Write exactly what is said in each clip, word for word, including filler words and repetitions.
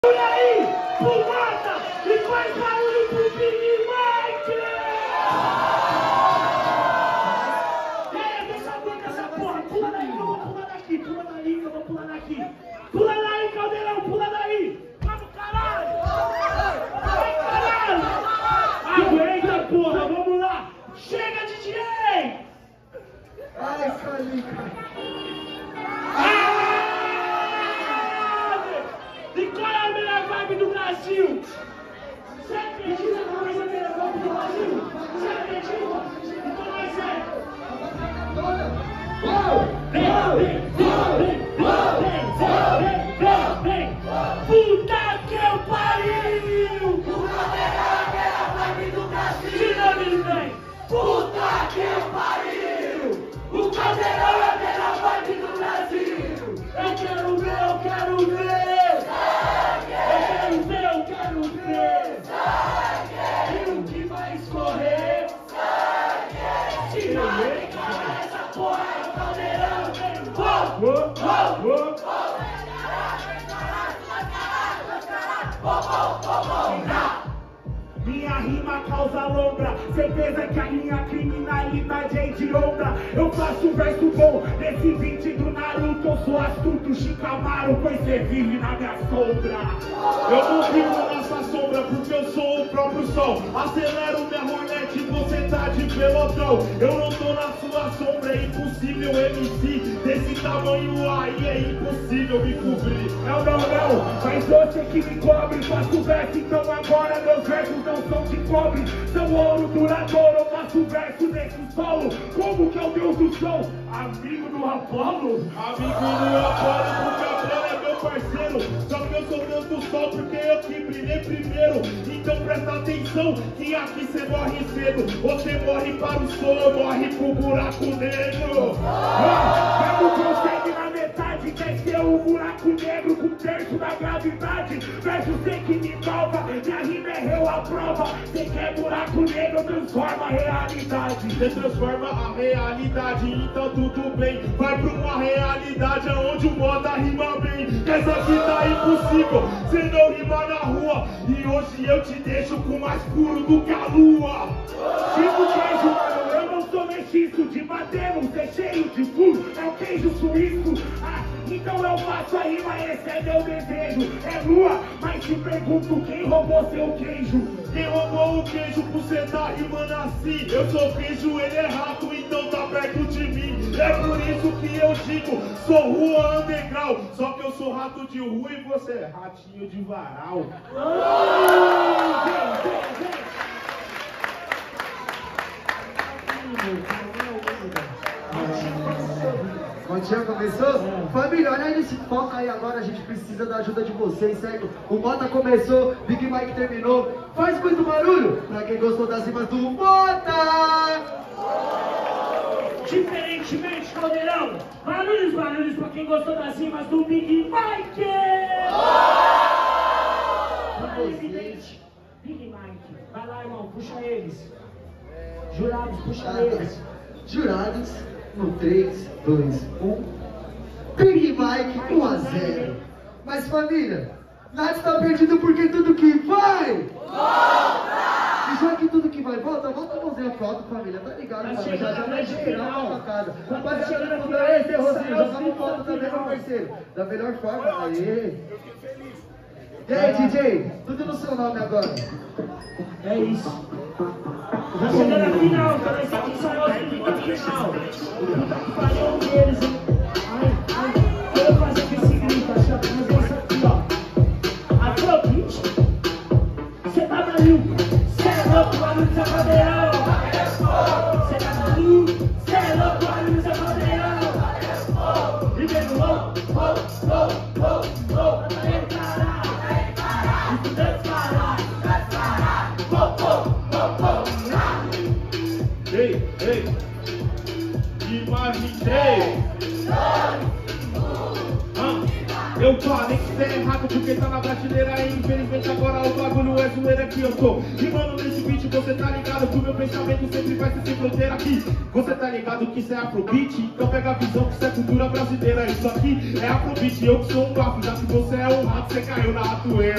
Minha rima causa lombra, certeza que a minha criminalidade é hedionda. Eu faço verso bom, nesse beat do Naruto. Eu sou astuto, Shikamaru, pois você vive na minha sombra. Eu não vivo nessa sombra porque eu sou o próprio sol. Acelero minha Hornet, você tá de pelotão. Eu não tô na sua sombra, é impossível M C desse tamanho aí, é impossível me cobrir. Não, não, não, mas você que me cobre. Faço verso, então agora meus versos não são de cobre, são ouro duradouro. Eu faço verso nesse solo, como que é o Deus do som? Amigo do Apolo? Amigo do Apolo, porque Apolo é meu parceiro. Só que eu sou Deus do sol porque eu que brilhei primeiro. Então presta atenção que aqui cê morre cedo. Você morre para o sol, morre pro buraco negro. Ah, não consegue na metade, descer o buraco negro com terço da gravidade. Verso cê que me salva, minha rima é eu a prova. Cê quer buraco negro, transforma a realidade. Cê transforma a realidade, então tudo bem. Vai pra uma realidade onde o moda rima bem. Essa aqui tá impossível, cê não rima na rua. E hoje eu te deixo com mais puro do que a lua. Tipo queijo, mano, eu não sou mexiço. De madeira, cê cheio de furo, é o queijo suíço. Ah, então eu faço a rima, esse é meu desejo. É lua, mas te pergunto quem roubou seu queijo. Quem roubou o queijo por cê tá rimando assim? Eu sou queijo, ele é rato, então tá perto de mim. É por isso que eu digo, sou rua underground. Só que eu sou rato de rua e você é ratinho de varal. Oh, vem, vem, vem. Motinha começou? É. Família, olha nesse foco aí agora, a gente precisa da ajuda de vocês, certo? O Mota começou, Big Mike terminou. Faz muito barulho pra quem gostou das rimas do Mota! Diferentemente, Caldeirão, barulhos, barulhos pra quem gostou das rimas do Big Mike! Oh! Evidente, Big Mike, vai lá, irmão, puxa eles. Jurados, puxa Jurados. eles. Jurados, no três, dois, um. Big Mike, um a zero. Mas família, nada está perdido porque tudo que vai volta! E já que tudo que vai volta, volta a mãozinha pro alto, família, tá ligado? Tá família? Já já vai gerar uma facada. Rapaziada, chegando não dá esse, Rosinho, joga uma foto também, meu parceiro. Da melhor forma, aê. E aí, D J, tudo no seu nome agora. É isso. Já chegando na final, cara, esse aqui saiu a final. Puta que pariu deles, hein? Ai, ai, eu vou fazer com esse grito, acho que eu vou fazer isso aqui, ó. Aqui é o beat. Cê tá maluco? Cê é louco, barulho do seu caldeirão. Cê tá maluco? Cê é louco, barulho do seu caldeirão. E vem no low, low, low, low, low. Pra ele parar, pra ele parar. Estudante parar, estudante parar. Low, low. Ei, ei, imaginei. Ah, eu falei que você é fraco porque tá na brasileira e infelizmente agora o bagulho é zoeira que eu tô. E mano, nesse beat você tá ligado que o meu pensamento sempre vai ser sem fronteira aqui. Você tá ligado que isso é afrobeat? Então pega a visão que isso é cultura brasileira. Isso aqui é afrobeat, eu que sou um bafo. Já que você é um rato, você caiu na ratoeira.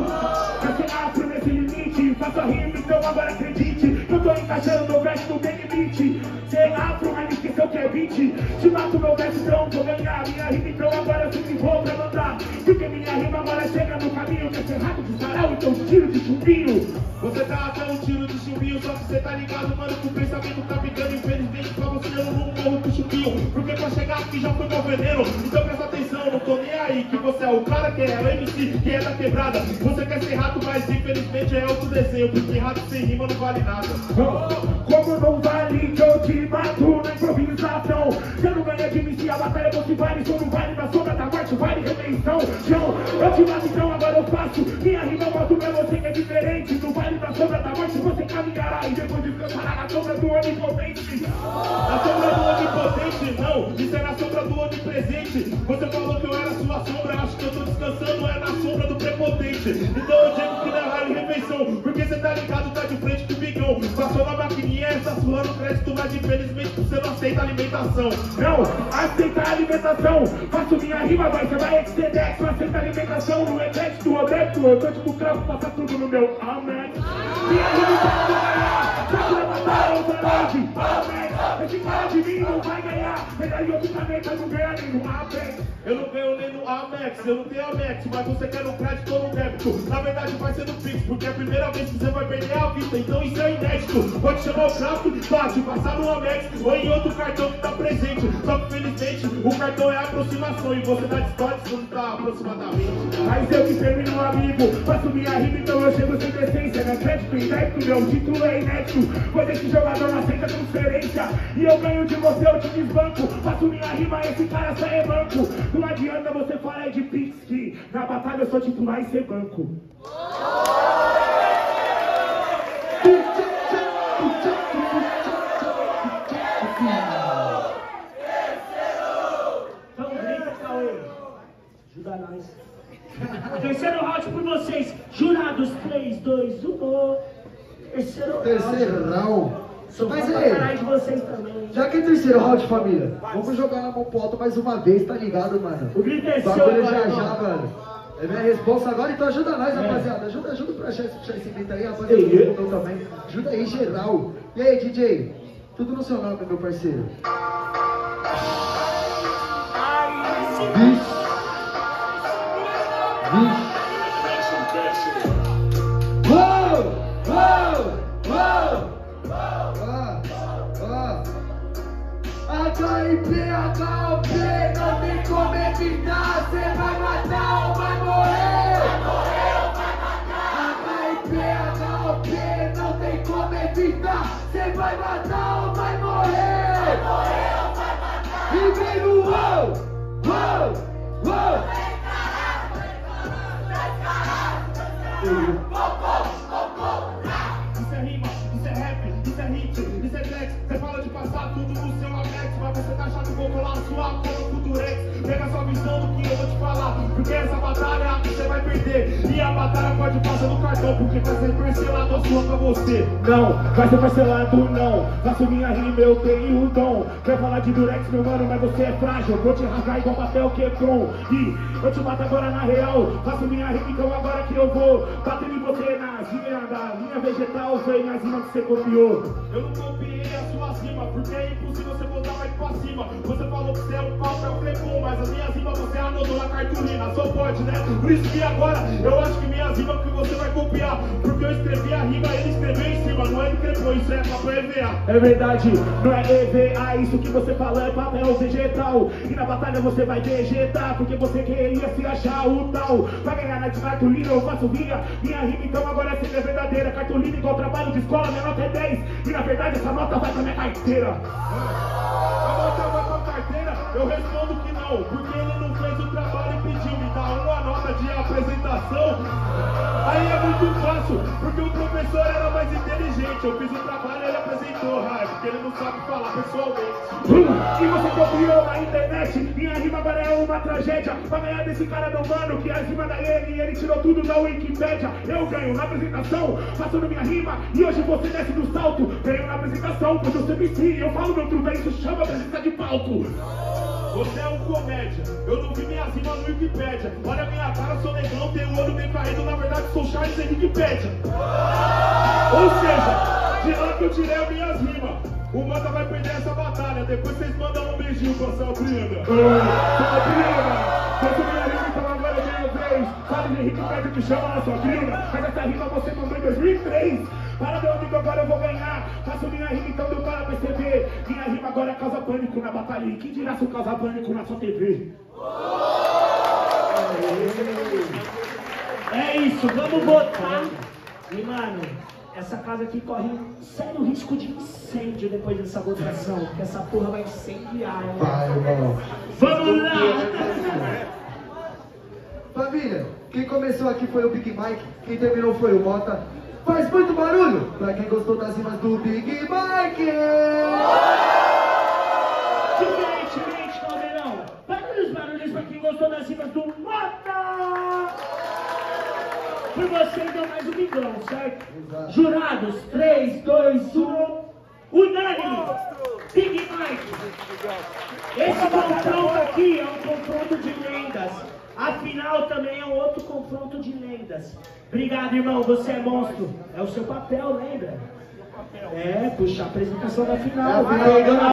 Eu sou afro nesse limite, faço a rima, então agora acredite que eu tô encaixando meu verso no bem limite. Ser afro, mas esqueceu que é beat. Se mato meu verso, então vou ganhar minha rima, então agora eu sempre vou pra mandar. Porque minha rima agora chega no caminho, quer ser rato de sarau, então tiro de chumbinho. Você tá até um tiro de chumbinho, só que você tá ligado, mano, que o pensamento tá ficando. Infelizmente pra você eu não morro com chumbinho, porque pra chegar aqui já foi meu veneno. Então presta atenção, não tô nem aí, que você é o cara que é o M C, que é da quebrada. Você quer ser rato, mas infelizmente é outro desenho, porque rato sem rima não vale nada. Oh, como não vale que eu te mato na improvisação. Você não ganha de mim se a batalha você vale, só não vale na sombra da morte, vale redenção. Chão, eu te mato então agora eu faço minha rima, eu mostro pra você que é diferente. No vale da sombra da morte você caminhará e depois descansará na sombra do onipotente. Na sombra do onipotente, não, isso é na sombra do onipresente. Você falou que eu era sua sombra, acho que eu tô descansando, é na sombra do prepotente. Então eu digo que não é raro refeição, porque você tá ligado, tá de frente com o bigão. Passou na maquininha, essa suando crédito, mas infelizmente você não aceita alimentação. Não, aceita a alimentação, faço minha rima, vai, você vai exceder, não aceita a alimentação, não é crédito, honesto, eu tô tipo cravo, passa tudo no meu amém. Minha rima vai ganhar, já que vai matar outra noite, amém. Esse cara de mim não vai ganhar, melhor em outro planeta não ganha nem no amém. Eu não ganho nem no Amex, eu não tenho Amex, mas você quer no crédito ou no débito. Na verdade vai ser no Pix, porque é a primeira vez que você vai perder a vista, então isso é inédito. Pode chamar o gráfico, pode passar no Amex ou em outro cartão que tá presente. Só que felizmente o cartão é aproximação e você dá distante quando tá aproximadamente. Mas eu que termino amigo, faço minha rima, então eu chego sem decência. Não é crédito e débito, meu título é inédito. Pois esse jogador não aceita transferência e eu ganho de você, eu te desbanco. Faço minha rima, esse cara só é banco. Não adianta você falar de Pix, que na batalha eu sou titular e ser banco. Então grita, Cauê. Ajuda nós. Terceiro round por vocês. Jurados, três, dois, um. Terceiro round. Terceiro round. Sou Mas pra aí, caralho de vocês também. já que é terceiro round, família, vamos jogar na mão pro alto mais uma vez, tá ligado, mano? O grito é seu Bagulho agora, já irmão. já, mano. É minha responsa agora, então ajuda nós, É. rapaziada. Ajuda, ajuda pra achar esse, puxar esse grito aí, rapaziada. Ei, Eu também. Ajuda aí, geral. E aí, D J? Tudo no seu nome, meu parceiro. Vixe. Vixe. Uou! Uou! Uou! Ó, ó. H I P, H O P, não tem como evitar. Cê vai matar ou vai morrer? Vai morrer ou vai matar? H I P, H O P, não tem como evitar. Cê vai matar ou vai morrer? Vai morrer ou vai matar? E vem no uou, uou, uou. Isso é rima, isso é rap, isso é hit, isso é flex. Você fala de passar tudo no seu Amex, mas você tá achando que vou colar sua cola no Futurex. Pega sua visão do que eu vou te falar, porque essa batalha você vai perder. E a batalha pode passar no cartão, porque vai ser parcelado a sua pra você. Não, vai ser parcelado não. Faço minha rima, eu tenho o dom. Quer falar de durex, meu mano, mas você é frágil. Vou te rasgar igual papel quebron. E eu te mato agora na real. Faço minha rima, então agora que eu vou bater em você nas linhas da linha vegetal. Foi nas rimas que você copiou. Eu não copiei a sua rima, porque é impossível você botar mais pra cima. Você falou que você é um papel crepom, mas as minhas rimas você anotou na cartolina. Só pode, né? Por isso que agora eu acho que minhas rimas que você vai copiar, porque eu escrevi a rima, ele escreveu em cima. Não é ele crepom, isso é papel E V A. É verdade, não é E V A, isso que você fala é papel vegetal. E na batalha você vai vegetar, porque você queria se achar o tal. Vai ganhar na de cartolina, eu faço minha, minha rima, então agora essa é verdadeira. Cartolina igual trabalho de escola, minha nota é dez. E na verdade essa nota vai pra minha carteira. A nota vai pra carteira, eu respondo que não, porque ele não fez o trabalho e pediu. Me dá uma nota de apresentação. Aí é muito fácil, porque o professor era mais inteligente. Eu fiz o trabalho e ele apresentou, ah, porque ele não sabe falar pessoalmente. E você copiou na internet, minha rima agora é uma tragédia. Pra ganhar desse cara meu mano, que é acima da ele, e ele tirou tudo da Wikipédia. Eu ganho na apresentação, passando minha rima, e hoje você desce do salto. Ganho na apresentação, pois eu sou M C, eu falo meu truque, isso chama presença de palco. Você é um comédia, eu não vi minha rima no Wikipédia. Olha a minha cara, sou negão, tenho o olho bem caído, na verdade sou Charles em Wikipédia. Ou seja, de lá que eu tirei as minhas rimas. O Manta vai perder essa batalha, depois vocês mandam um beijinho pra Sabrina. Sabrina, você minha rima, então agora é minha vez. Fala de Wikipédia que chama a Sabrina, mas essa rima você mandou em dois mil e três. Para meu amigo, agora eu vou ganhar. Faço minha rima, então deu para perceber. Minha rima agora causa pânico na batalha. E quem dirá se eu causar pânico na sua T V? É isso, vamos votar. E mano, essa casa aqui corre sério risco de incêndio depois dessa votação. Porque essa porra vai incendiar, hein? Vai, irmão. Vamos lá! Família, quem começou aqui foi o Big Mike, quem terminou foi o Mota. Faz muito barulho pra quem gostou das rimas do Big Mike! Diferentemente, Caldeirão, barulhos, barulhos pra quem gostou das rimas do Mota! Por você deu mais um bigão, certo? Exato. Jurados, três, dois, um, unânime! Big Mike! Esse confronto aqui é um confronto de lendas. Afinal, também é um outro confronto de lendas. Obrigado, irmão. Você é monstro. É o seu papel, lembra? É, puxar a apresentação da final. É a final.